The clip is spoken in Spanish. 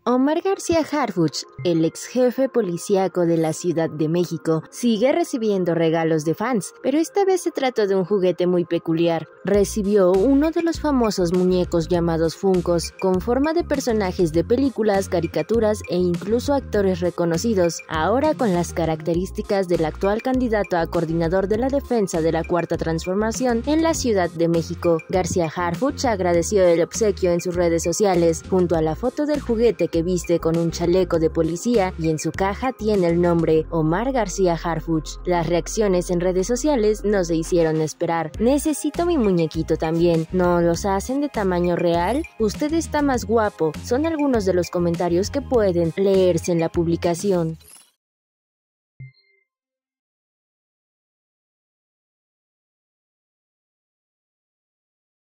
Omar García Harfuch, el ex jefe policíaco de la Ciudad de México, sigue recibiendo regalos de fans, pero esta vez se trató de un juguete muy peculiar. Recibió uno de los famosos muñecos llamados Funkos, con forma de personajes de películas, caricaturas e incluso actores reconocidos, ahora con las características del actual candidato a coordinador de la defensa de la Cuarta Transformación en la Ciudad de México. García Harfuch agradeció el obsequio en sus redes sociales, junto a la foto del juguete que viste con un chaleco de policía y en su caja tiene el nombre Omar García Harfuch. Las reacciones en redes sociales no se hicieron esperar. Necesito mi muñequito también. ¿No los hacen de tamaño real? Usted está más guapo. Son algunos de los comentarios que pueden leerse en la publicación.